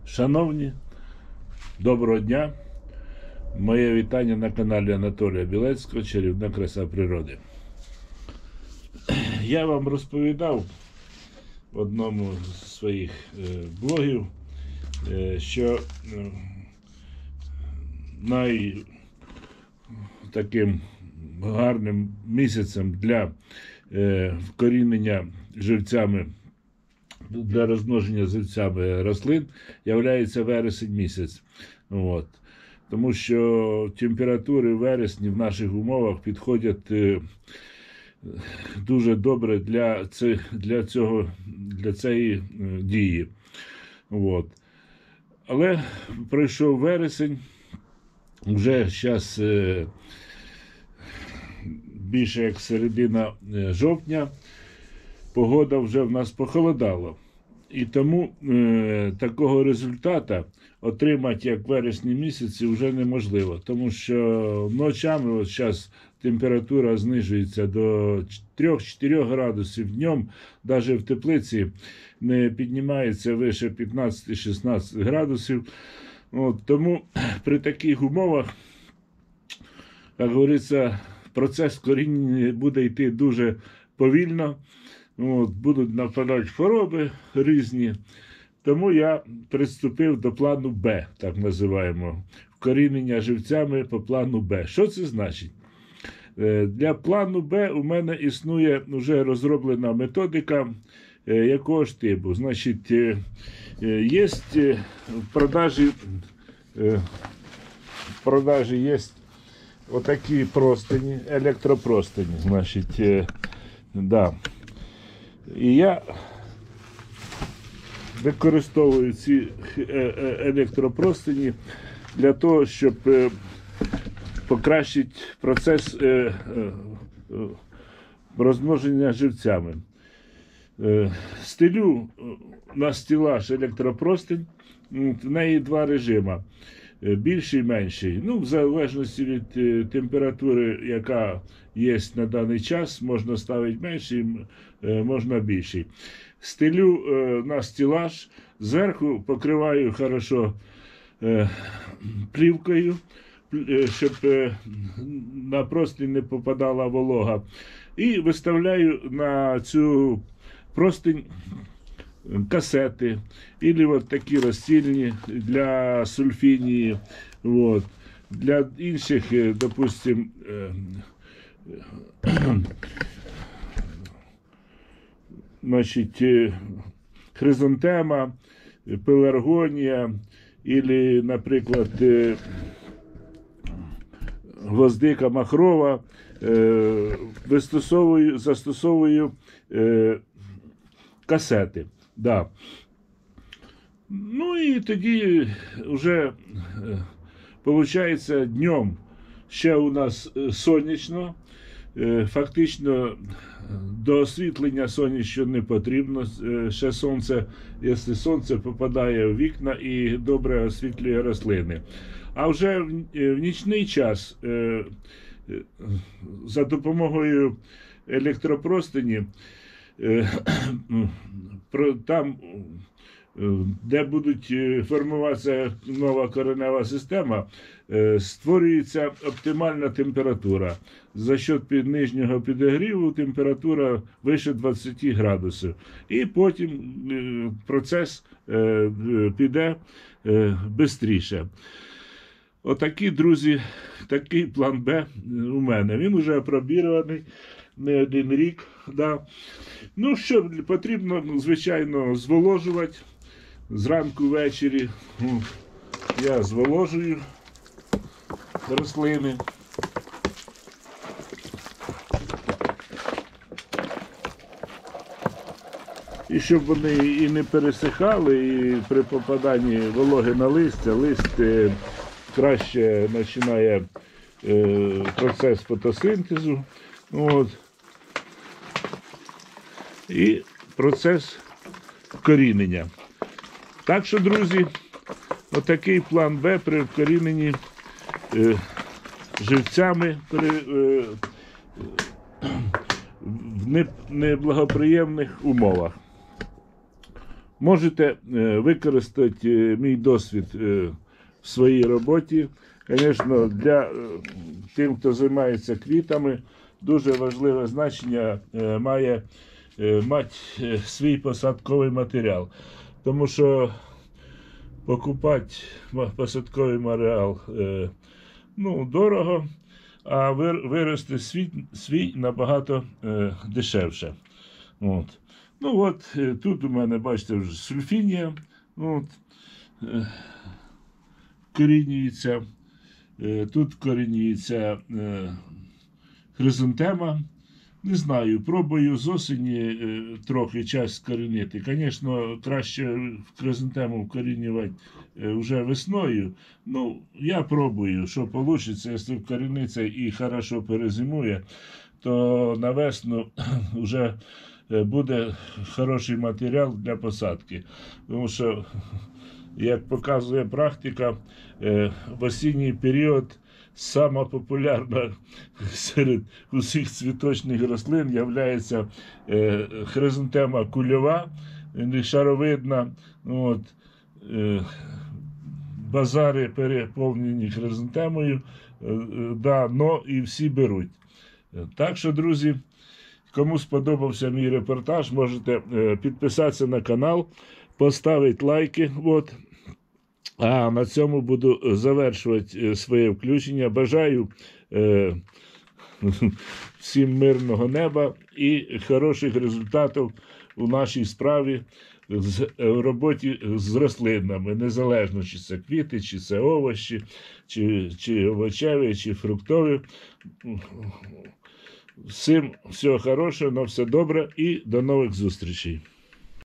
Шановні, доброго дня! Моє вітання на каналі Анатолія Білецького «Чарівна краса природи». Я вам розповідав в одному з своїх блогів, що таким гарним місяцем для вкорінення живцями, для розмноження живцями рослин являється вересень місяць. От. Тому що температури в вересні в наших умовах підходять дуже добре для цієї дії. От. Але пройшов вересень, вже зараз більше як середина жовтня, погода вже в нас похолодала. І тому такого результату отримати, як в вересні місяці, вже неможливо. Тому що ночами, от зараз температура знижується до 3-4 градусів, днем навіть в теплиці не піднімається вище 15-16 градусів. От, тому при таких умовах, як говориться, процес коріння буде йти дуже повільно. От, будуть нападати хвороби різні. Тому я приступив до плану Б, так називаємо, вкорінення живцями по плану Б. Що це значить? Для плану Б у мене існує вже розроблена методика якого ж типу. Значить, є в продажі є отакі простині, електропростині, значить, да. І я використовую ці електропростині для того, щоб покращити процес розмноження живцями. Стелю на стелаж електропростинь, в неї два режими. Більший і менший. Ну, в залежності від температури, яка є на даний час, можна ставити менший, можна більший. Стелю на стелаж, зверху покриваю хорошо плівкою, щоб на простинь не попадала волога. І виставляю на цю простинь касети, або от такі розсільні для сульфінії, от. Для інших, допустим, значить, хризантема, пеларгонія, або, наприклад, гвоздика махрова, застосовую касети. Да. Ну і тоді вже виходить днем ще у нас сонячно, фактично до освітлення сонячного не потрібно, ще сонце, якщо сонце попадає в вікна і добре освітлює рослини. А вже в нічний час за допомогою електропростині там, де будуть формуватися нова коренева система, створюється оптимальна температура. За счет нижнього підігріву температура вище 20 градусів. І потім процес піде швидше. Отакий, друзі, такий план Б у мене. Він вже опробірований не один рік. Да. Ну, що потрібно, звичайно, зволожувати. Зранку ввечері я зволожую рослини. І щоб вони і не пересихали, і при попаданні вологи на листя, лист краще починає процес фотосинтезу. От. І процес вкорінення. Так що, друзі, отакий план Б при вкоріненні живцями в неблагоприємних умовах. Можете використати мій досвід в своїй роботі. Звісно, для тим, хто займається квітами, дуже важливе значення має мати свій посадковий матеріал. Тому що покупати посадковий матеріал дорого, а вирости свій набагато дешевше. От. Тут у мене, бачите, вже сульфінія корінюється. Тут корінюється хризантема. Не знаю, пробую з осені трохи час скорінити. Звісно, краще хризантему вкорінювати вже весною. Я пробую, що вийде, якщо вкоріниться і хорошо перезимує, то на весну вже буде хороший матеріал для посадки. Тому що, як показує практика, в осінній період сама популярна серед усіх цвіточних рослин є хризантема кульова, шаровидна. Базари переповнені хризантемою, і всі беруть. Так що, друзі, кому сподобався мій репортаж, можете підписатися на канал, поставити лайки. А на цьому буду завершувати своє включення. Бажаю всім мирного неба і хороших результатів у нашій справі в роботі з рослинами, незалежно чи це квіти, чи це овочі, чи овочеві, чи фруктові. Всім всього хорошого, на все добре і до нових зустрічей.